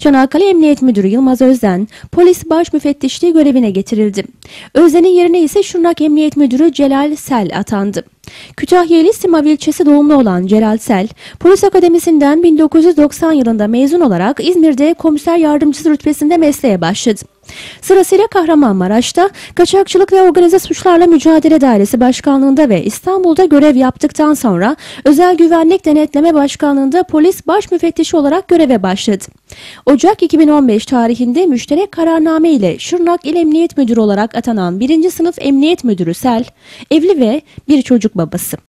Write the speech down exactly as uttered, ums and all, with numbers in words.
Çanakkale Emniyet Müdürü Yılmaz Özden, Polis Baş Müfettişliği görevine getirildi. Özden'in yerine ise Şırnak Emniyet Müdürü Celal Sel atandı. Kütahyeli Simav ilçesi doğumlu olan Celal Sel, Polis Akademisi'nden bin dokuz yüz doksan yılında mezun olarak İzmir'de komiser yardımcısı rütbesinde mesleğe başladı. Sırasıyla Kahramanmaraş'ta Kaçakçılık ve Organize Suçlarla Mücadele Dairesi Başkanlığı'nda ve İstanbul'da görev yaptıktan sonra Özel Güvenlik Denetleme Başkanlığı'nda Polis Baş Müfettişi olarak göreve başladı. Ocak iki bin on beş tarihinde müşterek kararname ile Şırnak İl Emniyet Müdürü olarak atanan birinci sınıf Emniyet Müdürü Sel, evli ve bir çocuk babası.